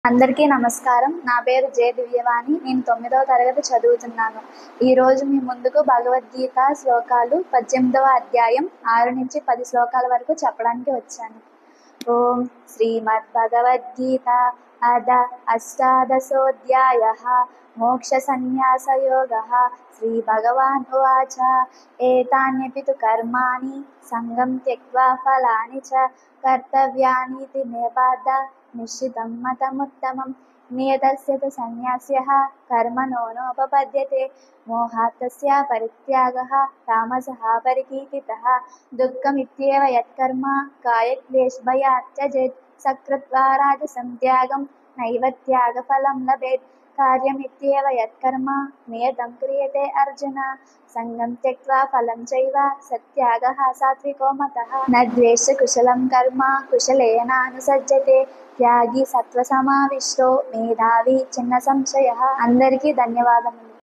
అందరికీ నమస్కారం. నా పేరు జె. దివ్యవాణి. నేను 9వ తరగతి చదువుతున్నాను. ఈరోజు మీ ముందుకు భగవద్గీత శ్లోకాలు 18వ అధ్యాయం 6 నుంచి 10 శ్లోకాల వరకు చెప్పడానికి వచ్చాను. ఓం శ్రీమద్భగవద్గీత అథ అష్టాదశోऽధ్యాయः మోక్షసన్యాసయోగः. శ్రీభగవాన్ ఉవాచ ఏతాన్యపి తు కర్మాణి సంగం త్యక్త్వా ఫలాని చ కర్తవ్యానీతి మే పార్థ నిశ్చితం మతముత్తమం. నియతస్య తు సన్యాస్యః కర్మణో నోపపద్యతే. మోహాత్ తస్య పరిత్యాగః తామసః పరికీర్తితః. దుఃఖమిత్యేవ యత్కర్మ కాయక్లేశభయాत् త్యజేత్. సకృత్వా రాజసం త్యాగం నైవ త్యాగఫలం లభేత్. కార్యమిత్యేవ యత్కర్మ నియతం క్రియతే అర్జున. సంగం త్యక్త్వా ఫలం చైవ సత్యాగః సాత్వికో మతః. న ద్వేష్య కుశలం కర్మ కుశలేనానుసజ్జతే. త్యాగి సత్వసమావిష్టో మేధావి చిన్న సంశయః. అందరికీ ధన్యవాదములు.